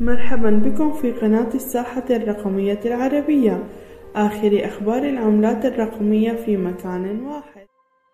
مرحبا بكم في قناة الساحة الرقمية العربية، آخر أخبار العملات الرقمية في مكان واحد.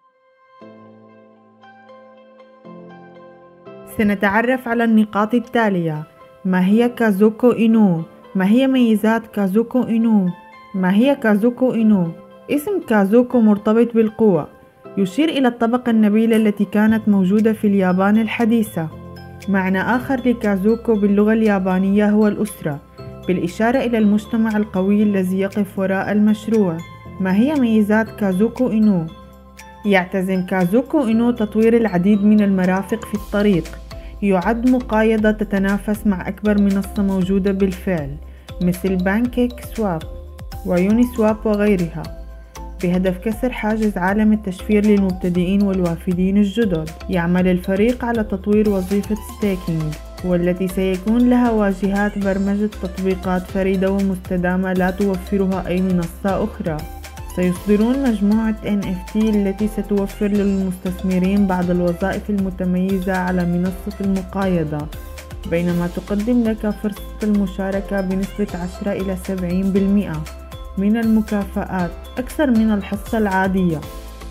سنتعرف على النقاط التالية: ما هي كازوكو إينو؟ ما هي ميزات كازوكو إينو؟ ما هي كازوكو إينو؟ اسم كازوكو مرتبط بالقوة، يشير إلى الطبقة النبيلة التي كانت موجودة في اليابان الحديثة. معنى آخر لكازوكو باللغة اليابانية هو الأسرة، بالإشارة إلى المجتمع القوي الذي يقف وراء المشروع. ما هي ميزات كازوكو إينو؟ يعتزم كازوكو إينو تطوير العديد من المرافق في الطريق. يعد مقايضة تتنافس مع أكبر منصة موجودة بالفعل مثل بانكيك سواب ويوني سواب وغيرها، بهدف كسر حاجز عالم التشفير للمبتدئين والوافدين الجدد. يعمل الفريق على تطوير وظيفة ستيكينج، والتي سيكون لها واجهات برمجة تطبيقات فريدة ومستدامة لا توفرها أي منصة أخرى. سيصدرون مجموعة NFT التي ستوفر للمستثمرين بعض الوظائف المتميزة على منصة المقايضة، بينما تقدم لك فرصة المشاركة بنسبة 10 إلى 70% من المكافآت، أكثر من الحصة العادية.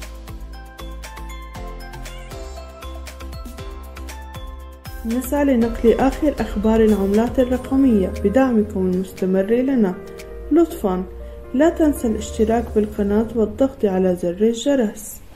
نسعى لنقل آخر أخبار العملات الرقمية بدعمكم المستمر لنا. لطفاً لا تنسى الاشتراك بالقناة والضغط على زر الجرس.